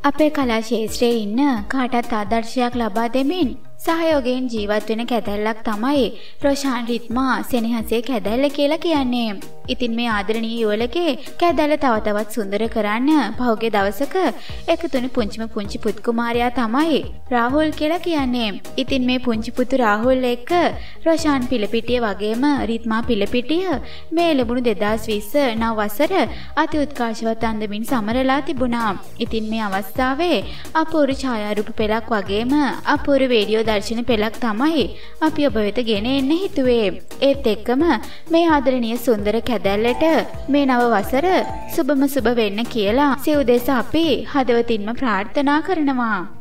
අපේ කලා ශාස්ත්‍රයේ ඉන්න කාටත් ආදර්ශයක් ලබා දෙමින් සහයෝගයෙන් ජීවත් වෙන කැදැල්ලක් තමයි රොෂාන් රිත්මා සෙනෙහසේ කැදැල්ල කියලා කියන්නේ. ඉතින් මේ ආදරණීය යුවලගේ කැදැල්ල තව තවත් සුන්දර කරන්න පහුගිය දවසක එකතුණු පුංචි පුත් කුමාරයා තමයි රාහුල් කියලා කියන්නේ. ඉතින් මේ පුංචි පුතු රාහුල් එක්ක රොෂාන් පිලපිටිය වගේම රිත්මා පිලපිටිය මේ ලැබුණු 2020 නව වසර අති උත්කර්ෂවත් අන්දමින් සමරලා තිබුණා. ඉතින් මේ අවස්ථාවේ අපූර්ව ඡායාරූප පෙළක් වගේම අපූර්ව වීඩියෝ දර්ශන පෙළක් තමයි අපි ඔබ වෙත ගෙන එන්න හිතුවේ. ඒත් එක්කම මේ ආදරණීය සුන්දර කැදැල්ලට මේ නව වසර සුබම සුබ වෙන්න කියලා සිව් දෙස අපි හදවතින්ම ප්‍රාර්ථනා කරනවා.